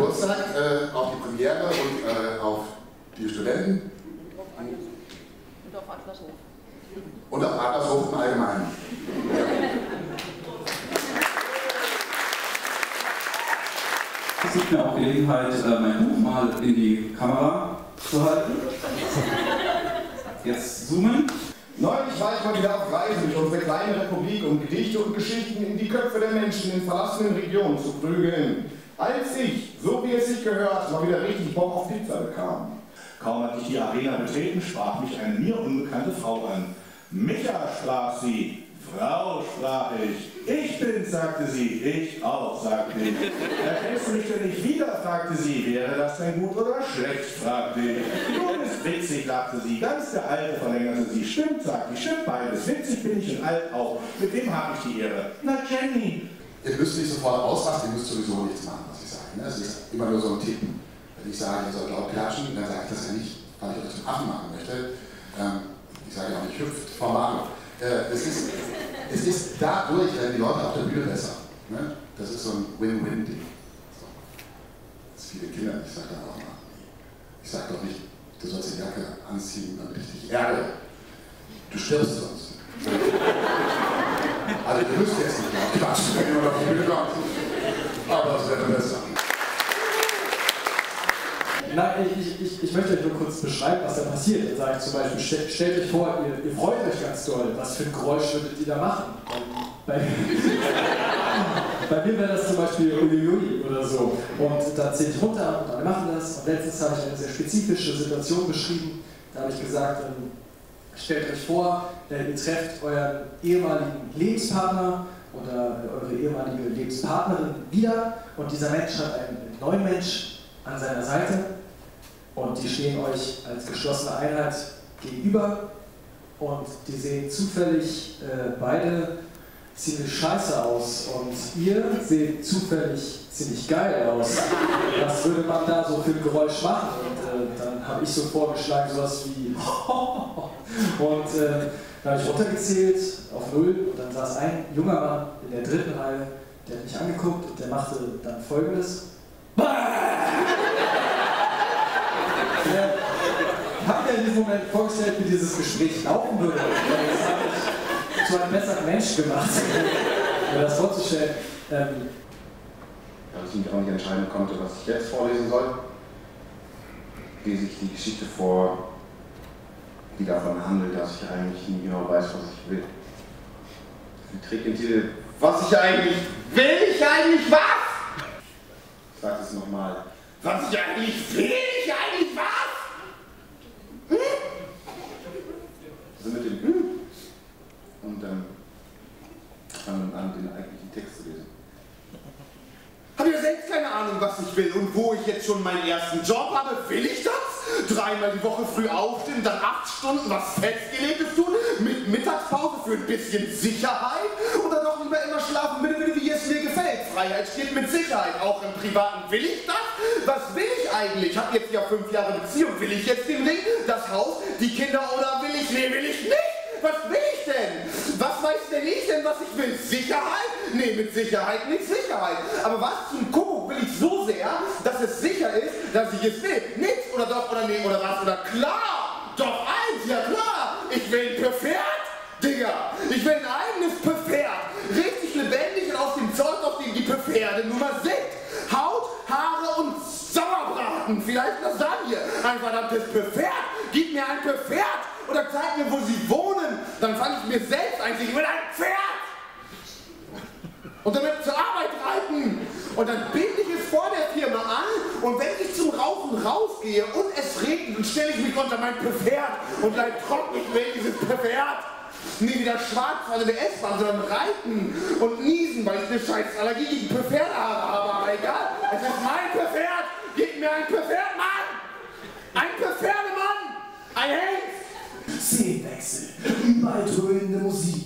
Geburtstag, auf die Premiere und auf die Studenten. Und auf Adlershof. Und auf Adlershof im Allgemeinen. Es gibt mir auch Gelegenheit, mein Buch mal in die Kamera zu halten. Jetzt zoomen. Neulich war ich mal wieder auf Reise durch unsere kleine Republik, um Gedichte und Geschichten in die Köpfe der Menschen in verlassenen Regionen zu prügeln. Als ich, so wie es sich gehört, mal wieder richtig Bock auf Pizza bekam. Kaum hatte ich die Arena betreten, sprach mich eine mir unbekannte Frau an. Micha, sprach sie. Frau, sprach ich. Ich bin's, sagte sie. Ich auch, sagte ich. Erkennst du mich denn nicht wieder, fragte sie. Wäre das denn gut oder schlecht, fragte ich. Du bist witzig, lachte sie. Ganz der Alte, verlängerte sie. Stimmt, sagte ich. Stimmt beides. Witzig bin ich und alt auch. Mit wem habe ich die Ehre? Na, Jenny. Ihr müsst nicht sofort ausrasten, ihr müsst sowieso nichts machen, was ich sage. Es ist immer nur so ein Tipp. Wenn ich sage, ihr sollt laut klatschen, dann sage ich das ja nicht, weil ich euch zum Affen machen möchte. Ich sage ja auch nicht, hüpft vom Bahnhof. Es ist dadurch, werden die Leute auf der Bühne besser. Ne? Das ist so ein Win-Win-Ding. So. Das viele Kinder, ich sage dann auch mal, ich sage doch nicht, du sollst die Jacke anziehen, damit ich dich ärgere. Du stirbst sonst. Also ihr müsst jetzt nicht laut klatschen, wenn jemand auf die Bühne kommt. Aber das wäre besser. Nein, ich möchte euch nur kurz beschreiben, was da passiert. Ihr sagt zum Beispiel, stellt euch vor, ihr freut euch ganz doll. Was für ein Geräusch würdet ihr da machen? Bei mir wäre das zum Beispiel Uiuiui oder so. Und da zähle ich runter und alle machen das. Und letztens habe ich eine sehr spezifische Situation beschrieben. Da habe ich gesagt, stellt euch vor, ihr trefft euren ehemaligen Lebenspartner oder eure ehemalige Lebenspartnerin wieder. Und dieser Mensch hat einen neuen Mensch an seiner Seite. Und die stehen euch als geschlossene Einheit gegenüber und die sehen zufällig beide ziemlich scheiße aus und ihr seht zufällig ziemlich geil aus. Was würde man da so für ein Geräusch machen? Und dann habe ich so vorgeschlagen, sowas wie und dann habe ich runtergezählt auf 0 und dann saß ein junger Mann in der 3. Reihe, der hat mich angeguckt und der machte dann Folgendes. Ich habe mir in diesem Moment vorgestellt, wie dieses Gespräch laufen würde. Das habe ich zu einem besseren Mensch gemacht, mir das vorzustellen. Dass ich mich auch nicht entscheiden konnte, was ich jetzt vorlesen soll, lese ich die Geschichte vor, die davon handelt, dass ich eigentlich nie genau weiß, was ich will. Sie trägt den Titel, was ich eigentlich will, ich eigentlich was? Ich sage es nochmal. Was ich eigentlich will, ich eigentlich was? Also mit dem und dann fangen wir an, den eigentlichen Text zu lesen. Habe ja selbst keine Ahnung, was ich will und wo ich jetzt schon meinen ersten Job habe. Will ich das? 3-mal die Woche früh aufstehen, dann 8 Stunden was Festgelegtes tun, mit Mittagspause für ein bisschen Sicherheit oder doch lieber immer schlafen, wie es mir gefällt. Freiheit steht mit Sicherheit, auch im Privaten. Will ich das? Was will ich eigentlich? Ich habe jetzt ja 5 Jahre Beziehung. Will ich jetzt den Ring, das Haus, die Kinder oder will ich? Nee, will ich nicht. Was will ich denn? Was weiß denn ich denn, was ich will? Sicherheit? Nee, mit Sicherheit nicht Sicherheit. Aber was zum Kuckuck will ich so sehr, dass es sicher ist, dass ich es will? Nichts oder doch oder nee oder was oder klar? Doch eins, ja klar. Ich will ein Pferd, Digga. Ich will ein eigenes Pferd. Richtig lebendig und aus dem Zeug, auf dem die Pferde Nummer sind. Haut, Haare und Sauerbraten. Vielleicht Lasagne. Ein verdammtes Pferd. Gib mir ein Pferd. Oder zeig mir, wo sie wohnen, dann fand ich mir selbst eigentlich, ich will ein Pferd! Und damit zur Arbeit reiten. Und dann binde ich es vor der Firma an und wenn ich zum Rauchen rausgehe und es regnet, dann stelle ich mich unter mein Pferd und bleib trocken, ich will dieses Pferd. Nie wieder schwarz in der S-Bahn, sondern reiten und niesen, weil ich eine scheiß Allergie gegen Pferdhaare habe, aber egal, es ist mein Pferd, gib mir ein Pferd, Mann! Ein Pferdemann! Ein Hengst! Szenenwechsel, überall dröhnende Musik.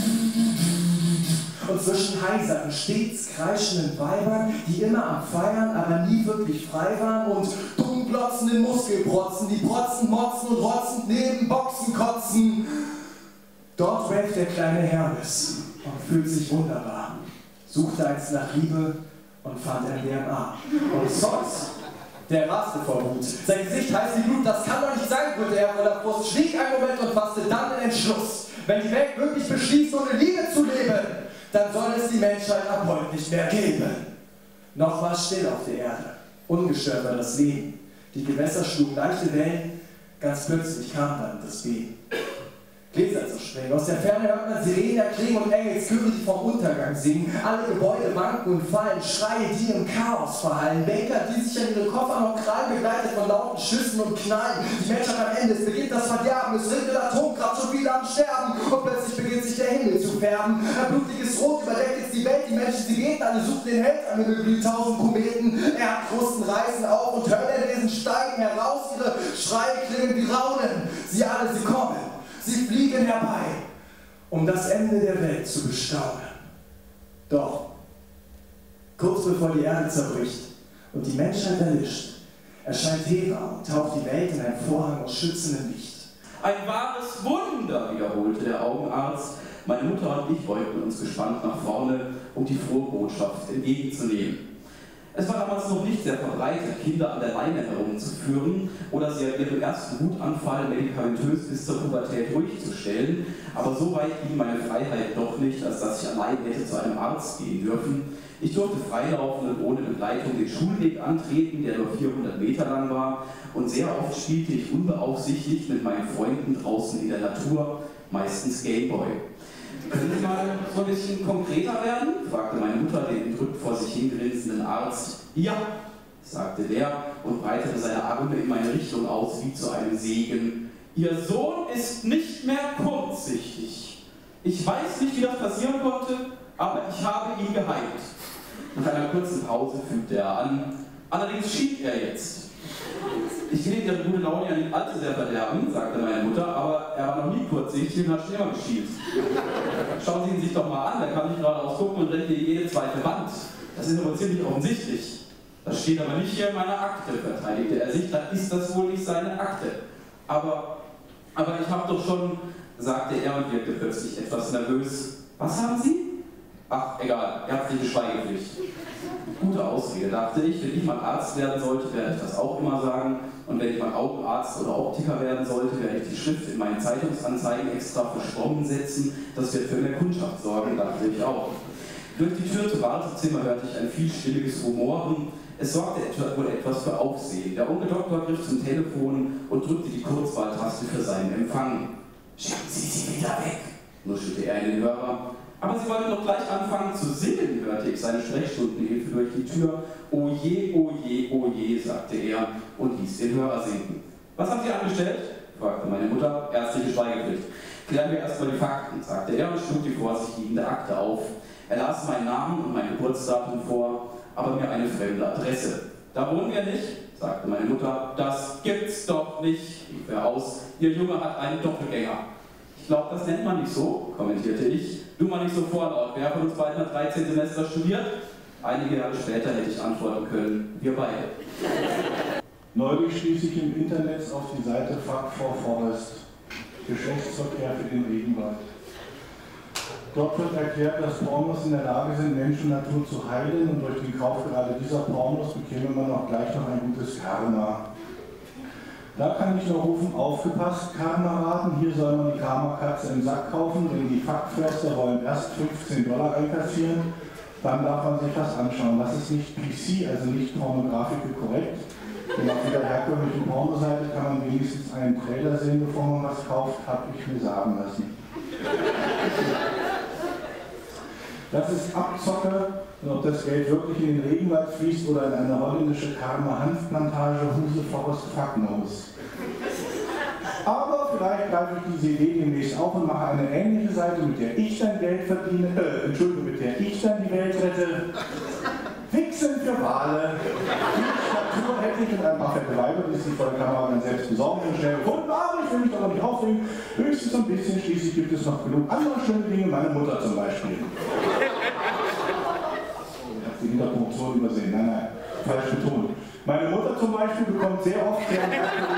Und zwischen heiseren, stets kreischenden Weibern, die immer am Feiern, aber nie wirklich frei waren und dumm glotzenden Muskelprotzen, die protzen, motzen und rotzend neben Boxen kotzen. Dort wächst der kleine Hermes und fühlt sich wunderbar, sucht eins nach Liebe und fand MDMA. Und Zeus, der raste vor Wut. Sein Gesicht heißt wie Blut, das kann doch nicht sein, wurde er voller Brust, schwieg einen Moment und fasste dann den Entschluss. Wenn die Welt wirklich beschließt, ohne Liebe zu leben, dann soll es die Menschheit ab heute nicht mehr geben. Noch war es still auf der Erde, ungestört war das Leben. Die Gewässer schlugen leichte Wellen, ganz plötzlich kam dann das Beben. Gläser zu springen, aus der Ferne hört man Sirenen erklingen und Engelschöre, die vom Untergang singen. Alle Gebäude wanken und fallen, Schreie, die im Chaos verhallen. Banker, die sich an ihre Koffer noch krallen, begleitet von lauten Schüssen und Knallen. Die Menschheit am Ende, es beginnt das Verderben, es regnet Atomkraft, so viele am Sterben. Und plötzlich beginnt sich der Himmel zu färben. Ein blutiges Rot überdeckt jetzt die Welt, die Menschen, sie beten, alle suchen den Held am Himmel wie 1000 Kometen. Erdkrusten reißen auf und Höllenwesen steigen heraus, ihre Schreie klingen wie Raunen. Sie alle, sie kommen. Sie fliegen herbei, um das Ende der Welt zu bestaunen. Doch, kurz bevor die Erde zerbricht und die Menschheit erlischt, erscheint Hera und taucht die Welt in einen Vorhang aus schützendem Licht. Ein wahres Wunder, wiederholte der Augenarzt. Meine Mutter und ich beugten uns gespannt nach vorne, um die frohe Botschaft entgegenzunehmen. Es war damals noch nicht sehr verbreitet, Kinder an der Leine herumzuführen oder sie an ihrem ersten Wutanfall medikamentös bis zur Pubertät ruhig zu stellen, aber so weit ging meine Freiheit doch nicht, als dass ich allein hätte zu einem Arzt gehen dürfen. Ich durfte freilaufen und ohne Begleitung den Schulweg antreten, der nur 400 Meter lang war, und sehr oft spielte ich unbeaufsichtigt mit meinen Freunden draußen in der Natur, meistens Gameboy. Können Sie mal so ein bisschen konkreter werden? Fragte meine Mutter den entrückt vor sich hingrinsenden Arzt. Ja, sagte der und breitete seine Arme in meine Richtung aus wie zu einem Segen. Ihr Sohn ist nicht mehr kurzsichtig. Ich weiß nicht, wie das passieren konnte, aber ich habe ihn geheilt. Nach einer kurzen Pause fügte er an. Allerdings schiebt er jetzt. Ich will Ihre gute Laune ja nicht allzu sehr verderben, sagte meine Mutter, aber er war noch nie kurzsichtig und hat schneller geschielt. Schauen Sie ihn sich doch mal an, der kann nicht geradeaus gucken und rennt hier jede zweite Wand. Das ist aber ziemlich offensichtlich. Das steht aber nicht hier in meiner Akte, verteidigte er sich, dann ist das wohl nicht seine Akte. Aber ich habe doch schon, sagte er und wirkte plötzlich etwas nervös. Was haben Sie? Ach, egal, ärztliche Schweigepflicht. Gute Ausrede, dachte ich. Wenn ich mal Arzt werden sollte, werde ich das auch immer sagen. Und wenn ich mal Augenarzt oder Optiker werden sollte, werde ich die Schrift in meinen Zeitungsanzeigen extra verschwommen setzen. Das wird für mehr Kundschaft sorgen, dachte ich auch. Durch die Tür zum Wartezimmer hörte ich ein vielstimmiges Rumoren. Es sorgte wohl etwas für Aufsehen. Der Onkel-Doktor griff zum Telefon und drückte die Kurzwahltaste für seinen Empfang. Schicken Sie sie wieder weg, nuschelte er in den Hörer. Aber Sie wollten doch gleich anfangen zu singen, hörte ich seine Sprechstundenhilfe durch die Tür. Oh je, oh je, oh je, sagte er und ließ den Hörer sinken. Was haben Sie angestellt? Fragte meine Mutter. Ärztliche Schweigepflicht. Klären wir erstmal die Fakten, sagte er und schlug die vor sich liegende Akte auf. Er las meinen Namen und mein Geburtsdatum vor, aber mir eine fremde Adresse. Da wohnen wir nicht, sagte meine Mutter. Das gibt's doch nicht, rief er aus. Ihr Junge hat einen Doppelgänger. Ich glaube, das nennt man nicht so, kommentierte ich. Du mal nicht so vorlaut. Wer von uns beiden hat 13 Semester studiert? Einige Jahre später hätte ich antworten können, wir beide. Neulich stieß ich im Internet auf die Seite Fuck for Forest, Geschlechtsverkehr für den Regenwald. Dort wird erklärt, dass Pornos in der Lage sind, Mensch und Natur zu heilen, und durch den Kauf gerade dieser Pornos bekäme man auch gleich noch ein gutes Karma. Da kann ich nur rufen, aufgepasst, Karma-Raten, hier soll man die Karma-Katze im Sack kaufen, denn die Fuckförster wollen erst $15 einkassieren, dann darf man sich was anschauen. Das ist nicht PC, also nicht pornografisch korrekt. Denn auf jeder herkömmlichen Pornoseite kann man wenigstens einen Trailer sehen, bevor man was kauft, habe ich mir sagen lassen. Das ist Abzocke, und ob das Geld wirklich in den Regenwald fließt oder in eine holländische Karma-Hanfplantage, Huse Forest Fuck knows. Aber vielleicht greife ich diese Idee demnächst auf und mache eine ähnliche Seite, mit der ich dann Geld verdiene, mit der ich dann die Welt rette. Wichsen für Wale. Die Natur hätte ich mit ein paar fette Weiber, die sich vor der Kamera dann selbst besorgen und schnell gefunden, aber ich will mich doch nicht aufregen. Höchstens ein bisschen, schließlich gibt es noch genug andere schöne Dinge, meine Mutter zum Beispiel. Ich habe die Interpunktion übersehen, nein, falsch betont. Meine Mutter zum Beispiel bekommt sehr oft